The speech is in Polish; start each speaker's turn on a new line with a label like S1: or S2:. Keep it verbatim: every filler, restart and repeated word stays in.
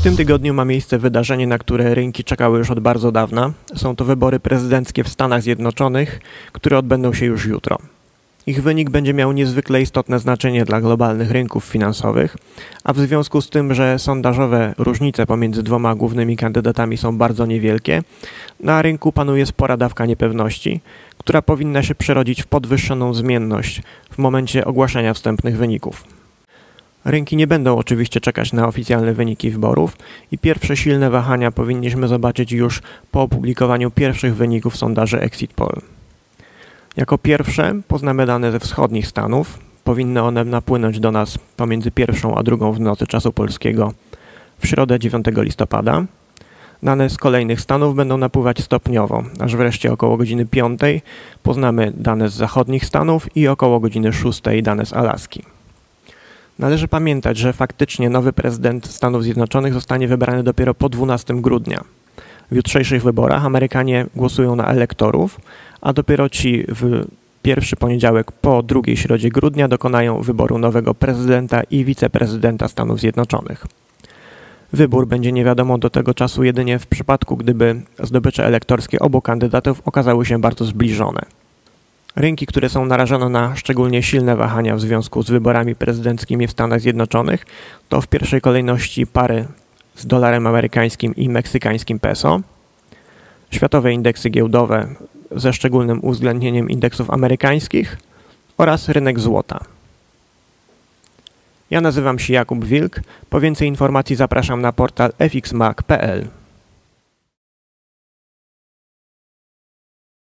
S1: tym tygodniu ma miejsce wydarzenie, na które rynki czekały już od bardzo dawna. Są to wybory prezydenckie w Stanach Zjednoczonych, które odbędą się już jutro. Ich wynik będzie miał niezwykle istotne znaczenie dla globalnych rynków finansowych, a w związku z tym, że sondażowe różnice pomiędzy dwoma głównymi kandydatami są bardzo niewielkie, na rynku panuje spora dawka niepewności, która powinna się przerodzić w podwyższoną zmienność w momencie ogłaszania wstępnych wyników. Rynki nie będą oczywiście czekać na oficjalne wyniki wyborów i pierwsze silne wahania powinniśmy zobaczyć już po opublikowaniu pierwszych wyników sondaży Exit Poll. Jako pierwsze poznamy dane ze wschodnich Stanów. Powinny one napłynąć do nas pomiędzy pierwszą a drugą w nocy czasu polskiego w środę dziewiątego listopada. Dane z kolejnych stanów będą napływać stopniowo, aż wreszcie około godziny piątej poznamy dane z zachodnich stanów i około godziny szóstej dane z Alaski. Należy pamiętać, że faktycznie nowy prezydent Stanów Zjednoczonych zostanie wybrany dopiero po dwunastego grudnia. W jutrzejszych wyborach Amerykanie głosują na elektorów, a dopiero ci w pierwszy poniedziałek po drugiej środzie grudnia dokonają wyboru nowego prezydenta i wiceprezydenta Stanów Zjednoczonych. Wybór będzie niewiadomą do tego czasu jedynie w przypadku, gdyby zdobycze elektorskie obu kandydatów okazały się bardzo zbliżone. Rynki, które są narażone na szczególnie silne wahania w związku z wyborami prezydenckimi w Stanach Zjednoczonych, to w pierwszej kolejności pary z dolarem amerykańskim i meksykańskim peso, światowe indeksy giełdowe ze szczególnym uwzględnieniem indeksów amerykańskich oraz rynek złota. Ja nazywam się Jakub Wilk. Po więcej informacji zapraszam na portal f x mag kropka p l.